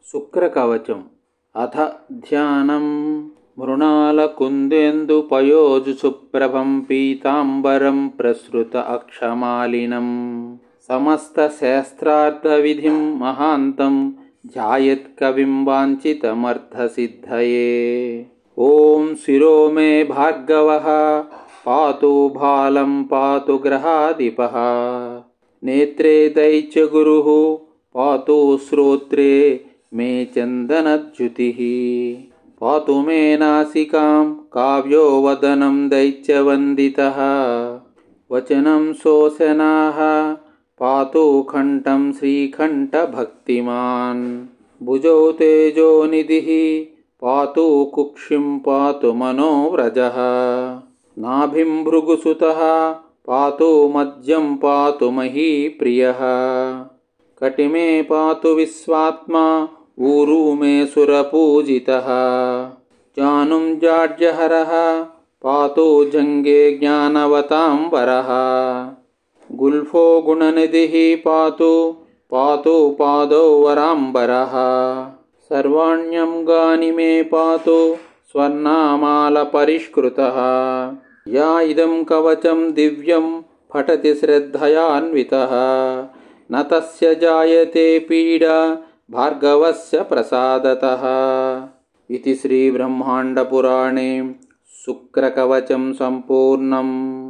शुक्रकवचम् अथ ध्यानम् मृणालकुन्देन्दुपयोजुसुप्रभं पीताम्बरं प्रसृत अक्षमालिनं समस्तशास्त्रार्थविधिं महान्तं ध्यायेत्कविं वाञ्छितमर्थसिद्धये। ॐ शिरो मे भार्गवः पातु भालं पातु ग्रहाधिपः। नेत्रे दैत्यगुरुः पातु श्रोत्रे मे चन्दनद्युतिः। पातु मे नासिकां काव्यो वदनं दैत्यवन्दितः। वचनं शोषणाः पातु कण्ठं श्रीकण्ठभक्तिमान्। भुजौ तेजोनिधिः पातु कुक्षिं पातु मनोव्रजः। नाभिं भृगुसुतः पातु मध्यं पातु महीप्रियः। कटिमे पातु विश्वात्मा ऊरू मे सुरपूजितः। जानुं जाड्यहरः पातु जङ्गे ज्ञानवताम्बरः। गुल्फो गुणनिधिः पातु पातु पादौ वराम्बरः। सर्वाण्यङ्गानि मे पातु स्वर्णमालपरिष्कृतः। या इदं कवचं दिव्यं पठति श्रद्धयान्वितः न तस्य जायते पीडा भार्गवस्य प्रसादतः। इति श्रीब्रह्माण्डपुराणे शुक्रकवचं सम्पूर्णम्।